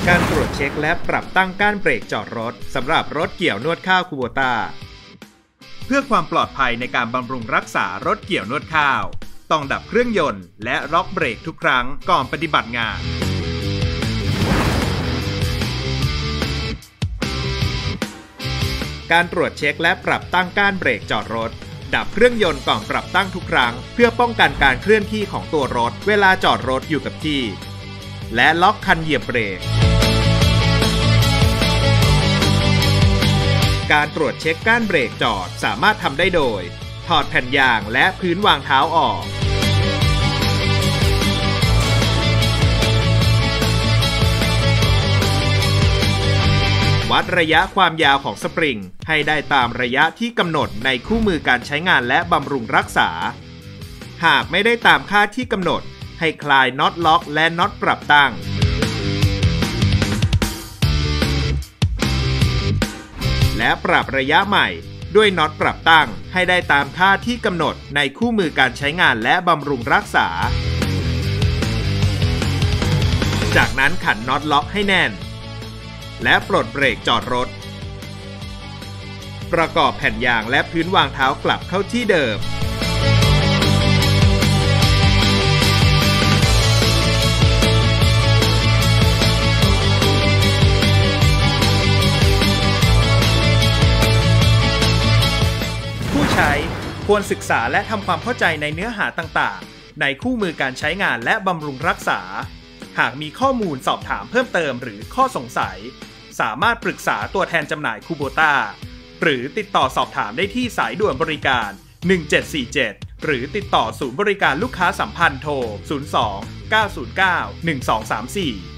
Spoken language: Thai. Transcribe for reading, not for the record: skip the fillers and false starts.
การตรวจเช็คและปรับตั้งก้านเบรกจอดรถสำหรับรถเกี่ยวนวดข้าวคูโบต้าเพื่อความปลอดภัยในการบำรุงรักษารถเกี่ยวนวดข้าวต้องดับเครื่องยนต์และล็อกเบรกทุกครั้งก่อนปฏิบัติงานการตรวจเช็คและปรับตั้งก้านเบรกจอดรถดับเครื่องยนต์ก่อนปรับตั้งทุกครั้งเพื่อป้องกันการเคลื่อนที่ของตัวรถเวลาจอดรถอยู่กับที่และล็อกคันเหยียบเบรกการตรวจเช็คก้านเบรกจอดสามารถทำได้โดยถอดแผ่นยางและพื้นวางเท้าออกวัดระยะความยาวของสปริงให้ได้ตามระยะที่กำหนดในคู่มือการใช้งานและบำรุงรักษาหากไม่ได้ตามค่าที่กำหนดให้คลายน็อตล็อกและน็อตปรับตั้งและปรับระยะใหม่ด้วยน็อตปรับตั้งให้ได้ตามค่าที่กำหนดในคู่มือการใช้งานและบำรุงรักษาจากนั้นขันน็อตล็อกให้แน่นและปลดเบรกจอดรถประกอบแผ่นยางและพื้นวางเท้ากลับเข้าที่เดิมผู้ใช้ควรศึกษาและทำความเข้าใจในเนื้อหาต่างๆในคู่มือการใช้งานและบำรุงรักษาหากมีข้อมูลสอบถามเพิ่มเติมหรือข้อสงสัยสามารถปรึกษาตัวแทนจำหน่ายคูโบต้าหรือติดต่อสอบถามได้ที่สายด่วนบริการ1747หรือติดต่อศูนย์บริการลูกค้าสัมพันธ์โทร02 909 1234